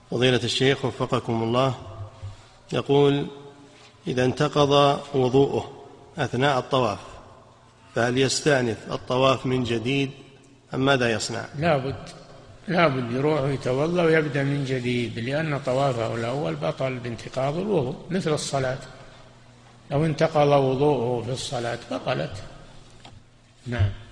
فضيلة الشيخ وفقكم الله، يقول: إذا انتقض وضوءه أثناء الطواف فهل يستأنف الطواف من جديد أم ماذا يصنع؟ لابد يروح ويتوضأ ويبدأ من جديد، لأن طوافه الأول بطل بانتقاض الوضوء مثل الصلاة، لو انتقض وضوءه في الصلاة بطلت. نعم.